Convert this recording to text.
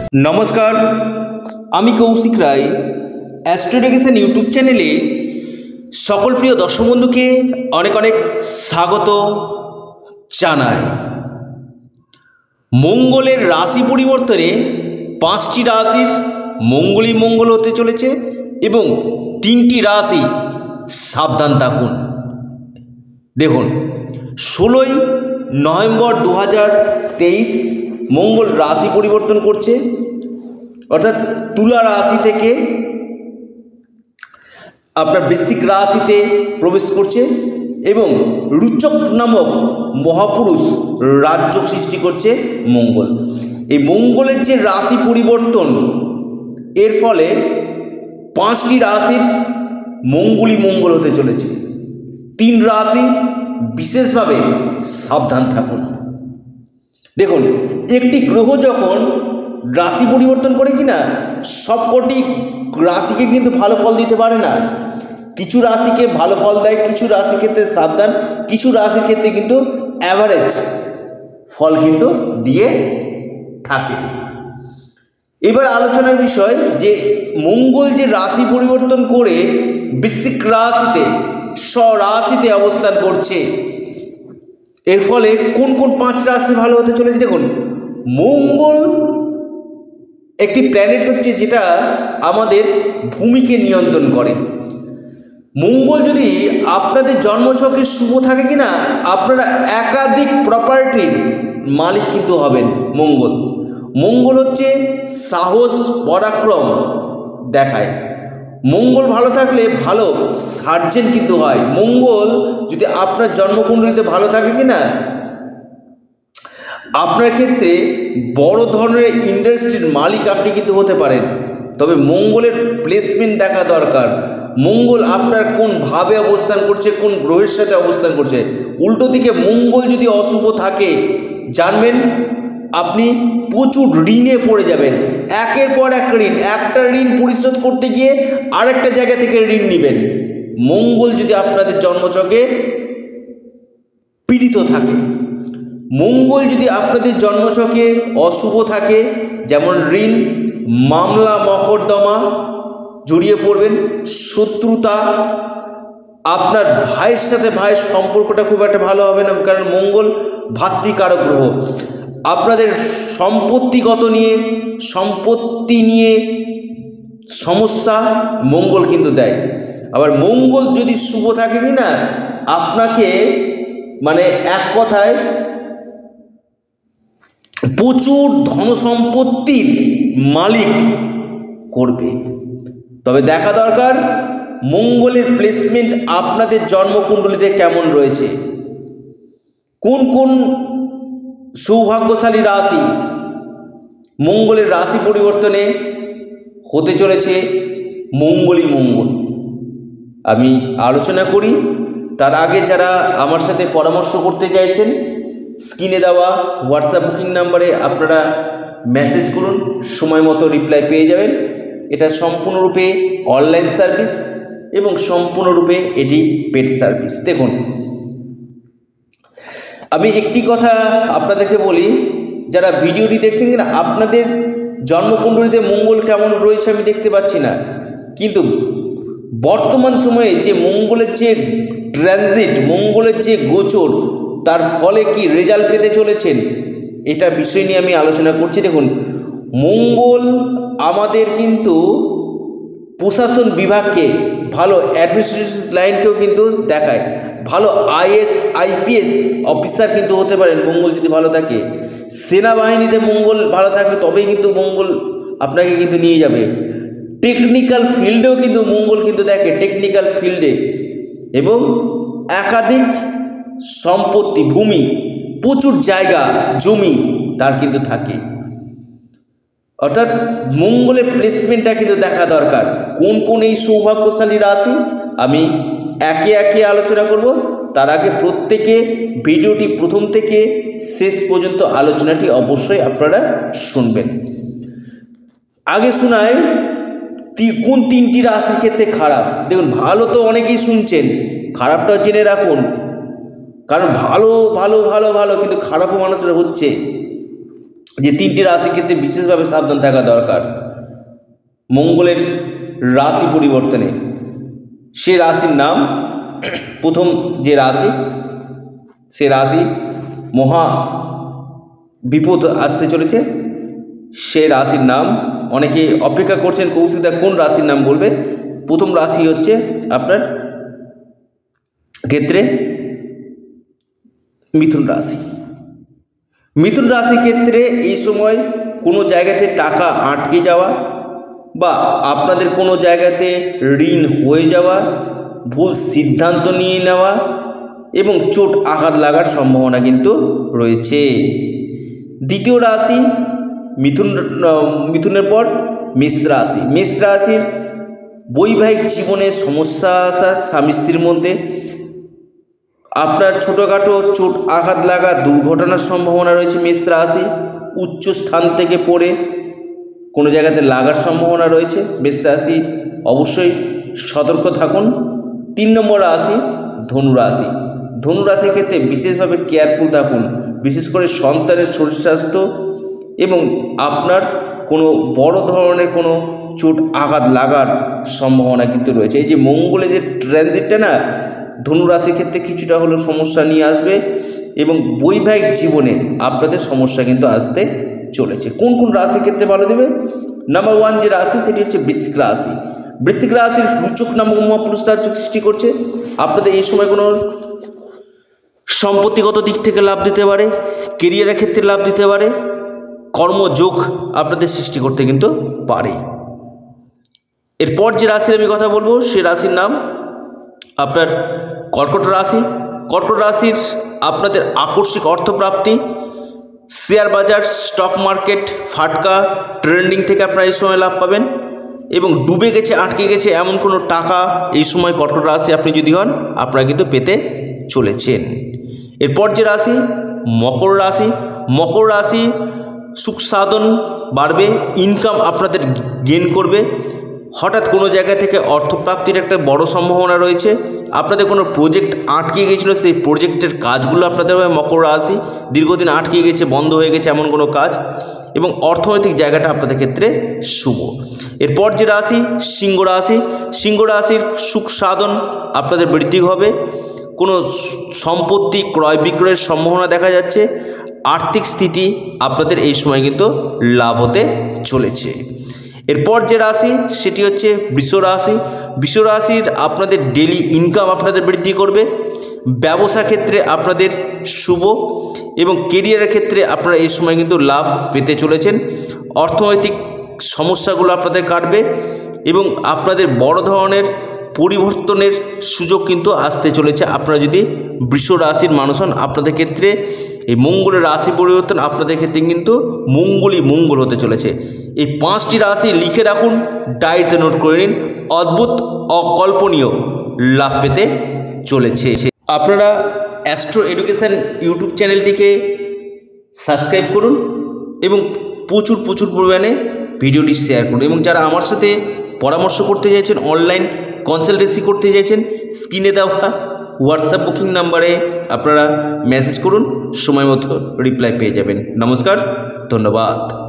নমস্কার, আমি কৌশিক রায় অ্যাস্ট্রোডিকেশন ইউটিউব চ্যানেলে সকল প্রিয় দর্শক বন্ধুকে অনেক অনেক স্বাগত জানাই। মঙ্গলের রাশি পরিবর্তনে 5টি রাশির মঙ্গলই মঙ্গল হতে চলেছে এবং 3টি রাশি সাবধান থাকুন। দেখুন, 16ই নভেম্বর 2023 মঙ্গল রাশি পরিবর্তন করছে, অর্থাৎ তুলা রাশি থেকে আপনার বৃশ্চিক রাশিতে প্রবেশ করছে এবং রুচক নামক মহাপুরুষ রাজযোগ সৃষ্টি করছে মঙ্গল। এই মঙ্গলের যে রাশি পরিবর্তন, এর ফলে 5টি রাশির মঙ্গলই মঙ্গল হতে চলেছে। 3 রাশি বিশেষভাবে সাবধান থাকুন। দেখুন, একটি গ্রহ যখন রাশি পরিবর্তন করে কিনা সবকটি রাশিকে কিন্তু ভালো ফল দিতে পারে না। কিছু রাশিকে ভালো ফল দেয়, কিছু রাশির ক্ষেত্রে সাবধান, কিছু রাশির ক্ষেত্রে কিন্তু অ্যাভারেজ ফল কিন্তু দিয়ে থাকে। এবার আলোচনার বিষয় যে মঙ্গল যে রাশি পরিবর্তন করে বৃশ্চিক রাশিতে স্বরাশিতে অবস্থান করছে, এর ফলে কোন কোন 5 রাশি ভালো হতে চলেছে। দেখুন, মঙ্গল একটি প্ল্যানেট হচ্ছে যেটা আমাদের ভূমিকে নিয়ন্ত্রণ করে। মঙ্গল যদি আপনাদের জন্মছকে শুভ থাকে কিনা আপনারা একাধিক প্রপার্টির মালিক কিন্তু হবেন। মঙ্গল হচ্ছে সাহস পরাক্রম দেখায়। মঙ্গল ভালো থাকলে ভালো সার্জন কিন্তু হয়। মঙ্গল যদি আপনার জন্মকুণ্ডলিতে ভালো থাকে কিনা আপনার ক্ষেত্রে বড় ধরনের ইন্ডাস্ট্রির মালিক আপনি কিন্তু হতে পারেন। তবে মঙ্গলের প্লেসমেন্ট দেখা দরকার। মঙ্গল আপনার কোন ভাবে অবস্থান করছে, কোন গ্রহের সাথে অবস্থান করছে। উল্টো দিকে মঙ্গল যদি অশুভ থাকে জানবেন আপনি প্রচুর ঋণে পড়ে যাবেন। একের পর এক ঋণ, একটা ঋণ পরিশোধ করতে গিয়ে আরেকটা জায়গা থেকে ঋণ নেবেন। মঙ্গল যদি আপনাদের জন্মছকে পীড়িত থাকে, মঙ্গল যদি আপনাদের জন্মছকে অশুভ থাকে, যেমন ঋণ, মামলা মকদ্দমা জড়িয়ে পড়বেন, শত্রুতা, আপনার ভাইয়ের সাথে ভাইয়ের সম্পর্কটা খুব একটা ভালো হবে না, কারণ মঙ্গল ভাতৃকারক গ্রহ। আপনাদের সম্পত্তি নিয়ে সমস্যা মঙ্গল কিন্তু দেয়। আবার মঙ্গল যদি শুভ থাকে কিনা আপনাকে মানে এক কথায় প্রচুর ধন সম্পত্তির মালিক করবে। তবে দেখা দরকার মঙ্গলের প্লেসমেন্ট আপনাদের জন্মকুণ্ডলিতে কেমন রয়েছে, কোন কোন সৌভাগ্যশালী রাশি মঙ্গলের রাশি পরিবর্তনে হতে চলেছে মঙ্গলই মঙ্গল আমি আলোচনা করি। তার আগে যারা আমার সাথে পরামর্শ করতে চাইছেন স্ক্রিনে দেওয়া হোয়াটসঅ্যাপ বুকিং নাম্বারে আপনারা মেসেজ করুন, সময় মতো রিপ্লাই পেয়ে যাবেন। এটা সম্পূর্ণরূপে অনলাইন সার্ভিস এবং সম্পূর্ণরূপে এটি পেড সার্ভিস। দেখুন, আমি একটি কথা আপনাদেরকে বলি, যারা ভিডিওটি দেখছেন কিনা আপনাদের জন্মকুণ্ডলিতে মঙ্গল কেমন রয়েছে আমি দেখতে পাচ্ছি না, কিন্তু বর্তমান সময়ে যে মঙ্গলের যে ট্রানজিট, মঙ্গলের যে গোচর, তার ফলে কি রেজাল্ট পেতে চলেছেন এটা বিষয় নিয়ে আমি আলোচনা করছি। দেখুন, মঙ্গল আমাদের কিন্তু প্রশাসন বিভাগকে, ভালো অ্যাডমিনিস্ট্রেটিভ লাইনকেও কিন্তু দেখায়। ভালো IAS IPS অফিসার কিন্তু হতে পারেন মঙ্গল যদি ভালো থাকে। সেনাবাহিনীতে মঙ্গল ভালো থাকলে তবেই কিন্তু মঙ্গল আপনাকে কিন্তু নিয়ে যাবে। টেকনিক্যাল ফিল্ডেও কিন্তু মঙ্গল কিন্তু দেখে, টেকনিক্যাল ফিল্ডে। এবং একাধিক সম্পত্তি, ভূমি, প্রচুর জায়গা জমি তার কিন্তু থাকে। অর্থাৎ মঙ্গলের প্লেসমেন্টটা কিন্তু দেখা দরকার। কোন কোন এই সৌভাগ্যশালী রাশি আমি একে একে আলোচনা করব। তার আগে প্রত্যেকে ভিডিওটি প্রথম থেকে শেষ পর্যন্ত আলোচনাটি অবশ্যই আপনারা শুনবেন। আগে শোনায় কোন 3টি রাশির ক্ষেত্রে খারাপ। দেখুন, ভালো তো অনেকেই শুনছেন, খারাপটাও জেনে রাখুন, কারণ ভালো ভালো ভালো ভালো কিন্তু খারাপও মানুষের হচ্ছে। যে 3টি রাশির ক্ষেত্রে বিশেষভাবে সাবধান থাকা দরকার মঙ্গলের রাশি পরিবর্তনে, সে রাশির নাম, প্রথম যে রাশি, সে রাশি মহা বিপদ আসতে চলেছে, সে রাশির নাম অনেকে অপেক্ষা করছেন কৌশিকদা কোন রাশির নাম বলবে। প্রথম রাশি হচ্ছে আপনার ক্ষেত্রে মিথুন রাশি। মিথুন রাশির ক্ষেত্রে এই সময় কোনো জায়গাতে টাকা আটকে যাওয়া বা আপনাদের কোনো জায়গাতে ঋণ হয়ে যাওয়া, ভুল সিদ্ধান্ত নিয়ে নেওয়া এবং চোট আঘাত লাগার সম্ভাবনা কিন্তু রয়েছে। দ্বিতীয় রাশি মিথুনের পর মেষ রাশি। মেষ রাশির বৈবাহিক জীবনে সমস্যা আসা, স্বামী স্ত্রীর মধ্যে আপনার ছোটোখাটো চোট আঘাত লাগা, দুর্ঘটনার সম্ভাবনা রয়েছে। মেষ রাশি উচ্চ স্থান থেকে পড়ে কোনো জায়গাতে লাগার সম্ভাবনা রয়েছে। মেষ রাশি অবশ্যই সতর্ক থাকুন। 3 নম্বর রাশি ধনু রাশি। ধনু রাশির ক্ষেত্রে বিশেষভাবে কেয়ারফুল থাকুন, বিশেষ করে সন্তানের শরীর স্বাস্থ্য এবং আপনার কোনো বড় ধরনের কোনো চোট আঘাত লাগার সম্ভাবনা কিন্তু রয়েছে। এই যে মঙ্গলের যে ট্রানজিটটা না, ধনু রাশির ক্ষেত্রে কিছুটা হলেও সমস্যা নিয়ে আসবে এবং বৈবাহিক জীবনে আপনাদের সমস্যা কিন্তু আসতে চলেছে। কোন কোন রাশির ক্ষেত্রে ভালো দেবে? নাম্বার 1 যে রাশি সেটি হচ্ছে বৃশ্চিক রাশি। বৃশ্চিক রাশির সূচক নামক মহাপুরুষ রাজ্য সৃষ্টি করছে। আপনাদের এই সময় কোনো সম্পত্তিগত দিক থেকে লাভ দিতে পারে, কেরিয়ারের ক্ষেত্রে লাভ দিতে পারে, কর্মযোগ আপনাদের সৃষ্টি করতে কিন্তু পারে। এরপর যে রাশির আমি কথা বলবো সে রাশির নাম আপনার কর্কট রাশি। কর্কট রাশির আপনাদের আকস্মিক অর্থপ্রাপ্তি, শেয়ার বাজার, স্টক মার্কেট, ফাটকা, ট্রেন্ডিং থেকে আপনারা এই সময় লাভ পাবেন এবং ডুবে গেছে, আটকে গেছে এমন কোনো টাকা এই সময় কর্কট রাশি আপনি যদি হন আপনারা কিন্তু পেতে চলেছেন। এরপর যে রাশি মকর রাশি। মকর রাশি সুখ সাধন বাড়বে, ইনকাম আপনাদের গেইন করবে, হঠাৎ কোনো জায়গা থেকে অর্থপ্রাপ্তির একটা বড় সম্ভাবনা রয়েছে। আপনাদের কোনো প্রজেক্ট আটকে গিয়েছিল, সেই প্রজেক্টের কাজগুলো আপনাদের হবে। মকর রাশি দীর্ঘদিন আটকে গেছে, বন্ধ হয়ে গেছে এমন কোনো কাজ, এবং অর্থনৈতিক জায়গাটা আপনাদের ক্ষেত্রে শুভ। এরপর যে রাশি সিংহ রাশি। সিংহ রাশির সুখ সাধন আপনাদের বৃদ্ধি হবে, কোনো সম্পত্তি ক্রয় বিক্রয়ের সম্ভাবনা দেখা যাচ্ছে, আর্থিক স্থিতি আপনাদের এই সময় কিন্তু লাভ হতে চলেছে। এরপর যে রাশি সেটি হচ্ছে বৃষ রাশি। বৃষ রাশির আপনাদের ডেলি ইনকাম আপনাদের বৃদ্ধি করবে, ব্যবসা ক্ষেত্রে আপনাদের শুভ এবং কেরিয়ারের ক্ষেত্রে আপনারা এই সময় কিন্তু লাভ পেতে চলেছেন। অর্থনৈতিক সমস্যাগুলো আপনাদের কাটবে এবং আপনাদের বড় ধরনের পরিবর্তনের সুযোগ কিন্তু আসতে চলেছে। আপনারা যদি বৃষ রাশির মানুষ হন আপনাদের ক্ষেত্রে এই মঙ্গলের রাশি পরিবর্তন আপনাদের ক্ষেত্রে কিন্তু মঙ্গলই মঙ্গল হতে চলেছে। এই 5টি রাশি লিখে রাখুন, ডায়েরিতে নোট করে নিন, অদ্ভুত অকল্পনীয় লাভ পেতে চলেছে। আপনারা অ্যাস্ট্রো এডুকেশন ইউটিউব চ্যানেলটিকে সাবস্ক্রাইব করুন এবং প্রচুর পরিমাণে ভিডিওটি শেয়ার করুন, এবং যারা আমার সাথে পরামর্শ করতে চাইছেন, অনলাইন কনসালটেন্সি করতে চাইছেন, স্ক্রিনে দেওয়া হোয়াটসঅ্যাপ বুকিং নাম্বারে আপনারা মেসেজ করুন, সময় মতো রিপ্লাই পেয়ে যাবেন। নমস্কার, ধন্যবাদ।